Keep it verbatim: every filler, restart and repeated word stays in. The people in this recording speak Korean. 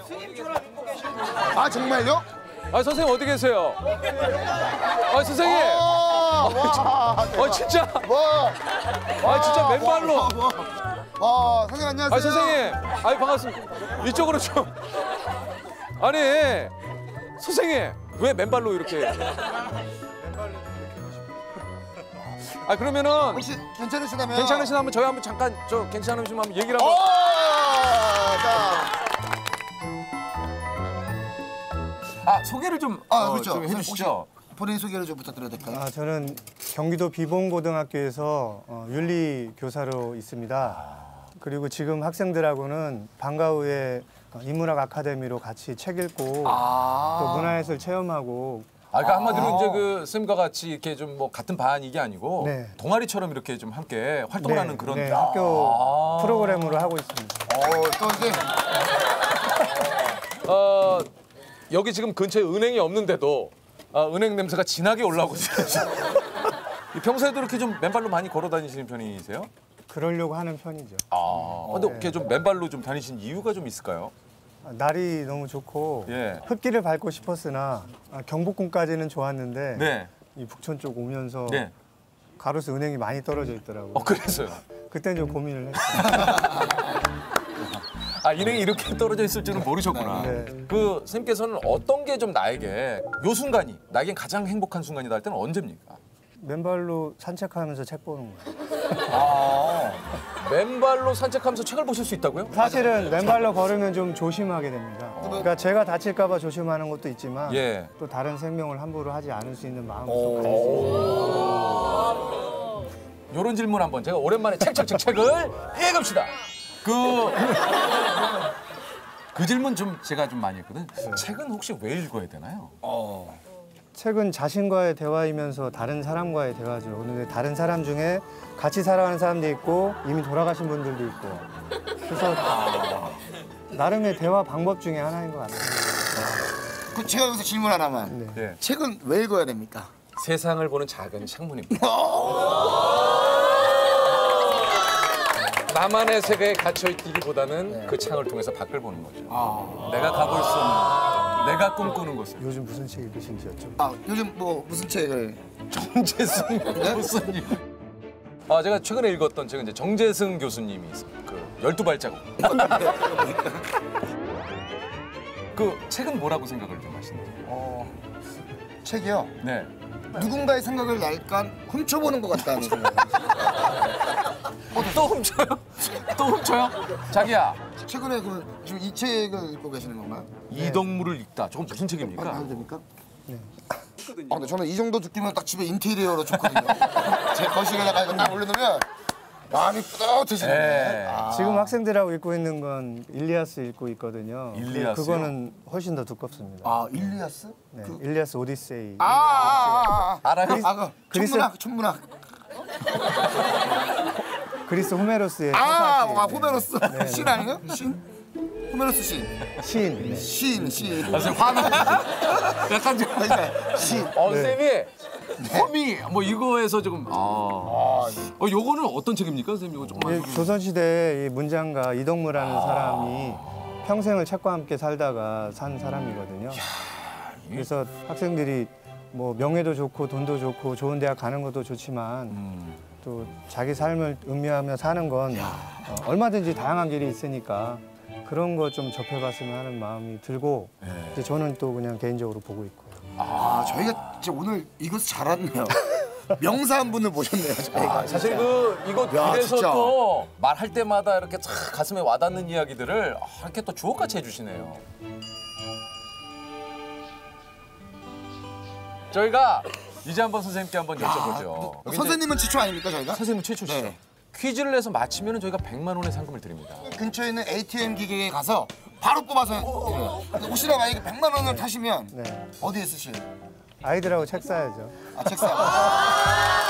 아 정말요? 아 선생님 어디 계세요? 아 선생님. 아, 와, 아 진짜. 와, 아 진짜 맨발로. 와, 와, 와, 선생님 안녕하세요. 아 선생님. 아 반갑습니다. 이쪽으로 좀. 아니 선생님 왜 맨발로 이렇게? 아 그러면은 혹시 괜찮으시다면? 괜찮으시다면 저희 한번 잠깐 저 괜찮으시면 한번 얘기를 한번. 오, 자. 아 소개를 좀, 아, 어, 그렇죠. 좀 해주시죠. 본인 소개를 좀 부탁드려도 될까요? 아, 저는 경기도 비봉고등학교에서 어, 윤리 교사로 있습니다. 그리고 지금 학생들하고는 방과 후에 인문학 아카데미로 같이 책 읽고 아. 또 문화예술 체험하고. 아, 그러니까 한마디로 아. 이제 그 쌤과 같이 이렇게 좀 뭐 같은 반 이게 아니고 네. 동아리처럼 이렇게 좀 함께 활동하는 그런. 네, 학교 아. 프로그램으로 하고 있습니다. 어, 또 이제 어, 여기 지금 근처에 은행이 없는데도 아, 은행 냄새가 진하게 올라오고 있어요. 평소에도 이렇게 좀 맨발로 많이 걸어 다니시는 편이세요? 그러려고 하는 편이죠. 아, 근데 이렇게 좀 맨발로 좀 다니신 이유가 좀 있을까요? 아, 날이 너무 좋고 예. 흙길을 밟고 싶었으나 아, 경복궁까지는 좋았는데 네. 이 북촌 쪽 오면서 네. 가로수 은행이 많이 떨어져 있더라고요. 어, 그래서요. 그때 좀 고민을 했어요. 아, 은행이 이렇게 떨어져 있을 줄은 모르셨구나. 네. 그 선생님께서는 어떤 게 좀 나에게 요 순간이 나에겐 가장 행복한 순간이다 할 때는 언제입니까? 맨발로 산책하면서 책 보는 거예요. 아, 맨발로 산책하면서 책을 보실 수 있다고요? 사실은 맨발로 걸으면 좀 조심하게 됩니다. 그러니까 제가 다칠까 봐 조심하는 것도 있지만 예. 또 다른 생명을 함부로 하지 않을 수 있는 마음을 또 가질 수 있어요. 요런 질문 한번 제가 오랜만에 책책책 책을 읽읍시다. 그, 그 질문 좀 제가 좀 많이 했거든. 책은 혹시 왜 읽어야 되나요? 책은 자신과의 대화이면서 다른 사람과의 대화죠. 근데 다른 사람 중에 같이 살아가는 사람도 있고 이미 돌아가신 분들도 있고. 그래서 나름의 대화 방법 중에 하나인 것 같아요. 그 제가 여기서 질문 하나만. 네. 예. 책은 왜 읽어야 됩니까? 세상을 보는 작은 창문입니다. 나만의 세계에 갇혀있기보다는 그 창을 통해서 밖을 보는 거죠. 내가 가볼 수 없는, 내가 꿈꾸는 곳을. 요즘 무슨 책 읽으신지 여쭤. 아, 요즘 뭐 무슨 책을? 정재승 교수님. 아, 제가 최근에 읽었던 책은 이제 정재승 교수님이 있어요. 그 열두 발자국. 그 책은 뭐라고 생각을 좀 하시는지. 어, 책이요. 네. 누군가의 생각을 약간 훔쳐보는 것 같다는 생각. 어, 또 훔쳐요? 또 훔쳐요? 자기야. 최근에 그 지금 이 책을 읽고 계시는 건가요? 이동물을 읽다. 저건 무슨 아, 책입니까? 봐도 됩니까? 네. 아, 근데 저는 이 정도 두께면 딱 집에 인테리어로 좋거든요. 제 거실에다가 이거 딱 올려놓으면 마음이 뿌듯해지네. 네. 아. 지금 학생들하고 읽고 있는 건 일리아스 읽고 있거든요. 일리아스요? 그거는 훨씬 더 두껍습니다. 아, 일리아스? 네, 그... 일리아스 오디세이. 아, 아, 아, 아. 알아요? 아, 그 그리스- 천문학, 천문학. 그리스 호메로스의 아, 서사시. 아 호메로스. 네, 네. 신 아니에요? 신? 호메로스 신. 시인. 네. 신, 신. 아, 선생님 화나. 약간 좀. 그러니까 신. 어, 쌤이 허미 뭐 이거에서 조금. 아. 어, 요거는 어떤 책입니까, 선생님? 이거 조금만. 이 조선시대 이 문장가 이덕무라는 사람이 평생을 책과 함께 살다가 산 사람이거든요. 그래서 학생들이 뭐 명예도 좋고 돈도 좋고 좋은 대학 가는 것도 좋지만 음. 또 자기 삶을 음미하며 사는 건 어, 얼마든지 다양한 길이 있으니까 그런 거 좀 접해봤으면 하는 마음이 들고 네. 이제 저는 또 그냥 개인적으로 보고 있고요. 아, 저희가 진짜 오늘 이것을 잘 왔네요. 명사 한 분을 모셨네요, 저희가. 아, 사실 그 이거 야, 길에서 진짜. 또 말할 때마다 이렇게 참 가슴에 와닿는 이야기들을 아, 이렇게 또 주옥같이 해주시네요. 저희가 이제 한번 선생님께 한번 여쭤보죠. 여기 이제 선생님은 최초 아닙니까, 저희가? 선생님은 최초시죠. 네. 퀴즈를 내서 맞히면 저희가 백만 원의 상금을 드립니다. 근처에 있는 에이티엠 기계에 가서 바로 뽑아서 해요. 혹시나 만약에 백만 원을 타시면 네. 어디에 쓰실? 아이들하고 책 사야죠. 아, 책 사.